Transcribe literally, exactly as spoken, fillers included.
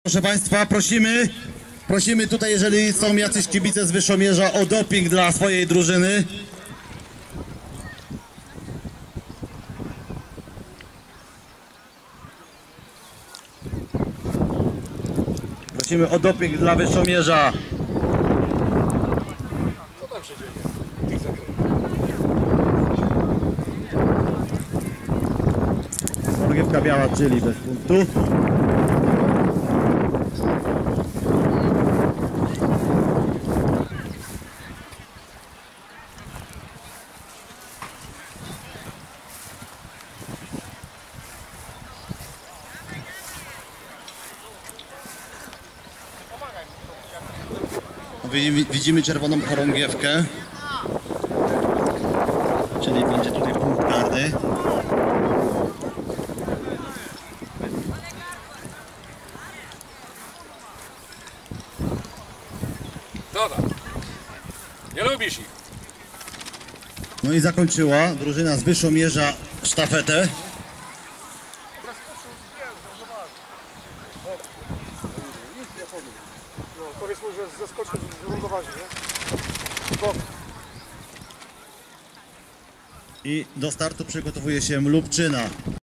Proszę Państwa, prosimy, prosimy tutaj, jeżeli są jacyś kibice z Wyszomierza, o doping dla swojej drużyny. Prosimy o doping dla Wyszomierza. Co tam się dzieje? Chorągiewka biała, czyli bez punktu. Widzimy czerwoną chorągiewkę, czyli będzie tutaj punkt karny. Dobra. Nie lubisz ich. No i zakończyła drużyna z Wyszomierza sztafetę. No, powiedzmy, że zaskoczył z lądowania, nie? Bo... I do startu przygotowuje się Lubczyna.